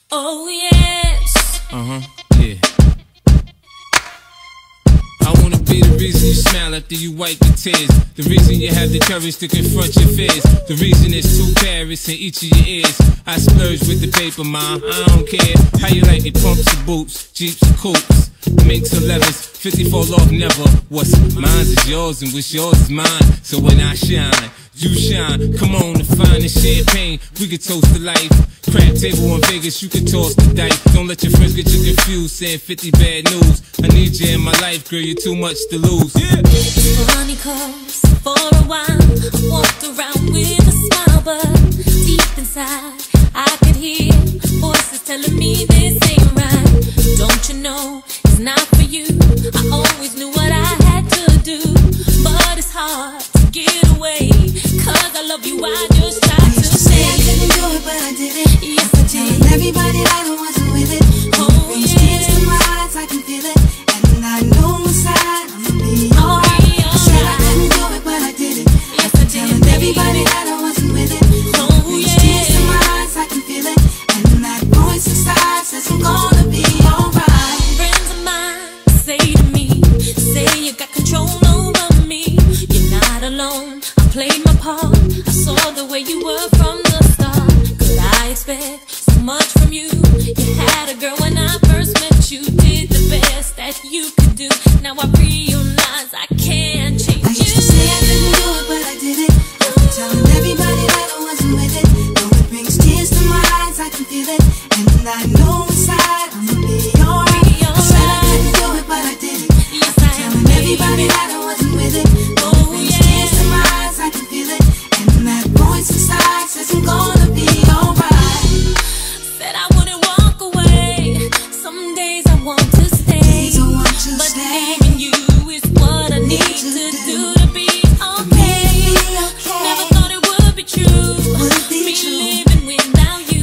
Oh yes. Yeah. I wanna be the reason you smile after you wipe your tears. The reason you have the courage to confront your fears. The reason there's 2 carats in each of your ears. I splurge with the paper, ma, I don't care. How you like it, pumps or boots, jeeps or coupes, minks or leathers, 50 fall off never. What's mine is yours and what's yours is mine. So when I shine, you shine. Come on and find the champagne, we can toast to life. Crab table in Vegas, you can toss the dice. Don't let your friends get you confused, saying 50 bad news. I need you in my life, girl, you're too much to lose. Yeah. Funny cause for a while I walked around with a smile, but deep inside I could hear voices telling me this ain't right. Don't you know it's not for you? I always knew what I had to do, but it's hard to get away. Cause I love you, I just tried to say I couldn't do it, but I did it. Yes, I did. Telling everybody that I wasn't with it. Oh, brings tears to my eyes, I can feel it. And I know inside I'ma be alright. I said I couldn't do it, but I did it. Yes, I did. Telling everybody that I wasn't with it. Oh, brings tears to my eyes, I can feel it. And that voice inside says I'm gonna be alright. Friends of mine say to me, say you got control over me. You're not alone, I played my part. I saw the way you were from the start. Could I expect so much from you? You had a girl when I first met you. Did the best that you could do. Now I realize I can't change I used to say I couldn't do it, but I did it. After telling everybody that I wasn't with it. Though it brings tears to my eyes, I can feel it. And I know inside I'ma be alright. I said I couldn't do it, but I did it. Yes, After I telling everybody that I wasn't with it. Though it brings tears to my eyes, I can feel it. And that voice inside says I'm gonna be alright. Said I wouldn't walk away. Some days I want to stay, Days I want to but stay. leaving you is what I need to do to be okay. Never thought it would be true. Me living without you.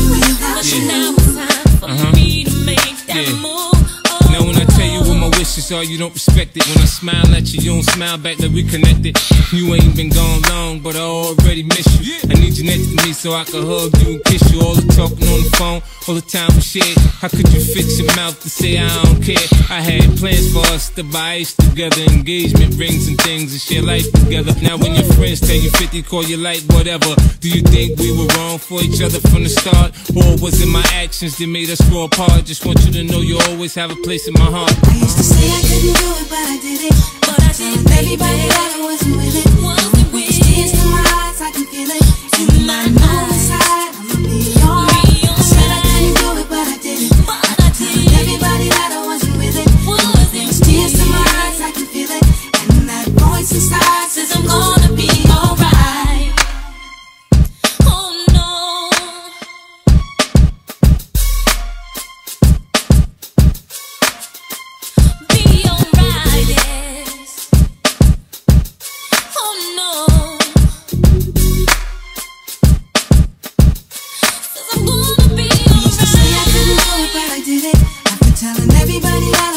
But now it's time for me to make that move. Now when I tell you what my wishes are, you don't respect it. When I smile at you, you don't smile back like we connected. You ain't been gone long, but I already miss you. I need you next to me so I can hug you and kiss you. All the talking on the phone, all the time we shared. How could you fix your mouth to say I don't care? I had plans for us to buy ice together, engagement rings and things, and share life together. Now when your friends tell you 50, call you like whatever. Do you think we were wrong for each other from the start? Or was it my actions that made us grow apart? Just want you to know you always have a place in my heart. I used to say I couldn't do it, but I did it. But I did, Everybody that I wasn't with it. wasn't with Brings tears to my eyes, I can feel it. And I know inside I'ma be alright. I said I couldn't do it, but I did it. But I did. Everybody that I wasn't with it. Brings tears to my eyes, I can feel it. And that voice inside says I'm gonna be alright. Oh no. Be alright, yes. Oh no. 'Cause I'm gonna be I used to say I couldn't do alright. it, but I did it. After telling everybody that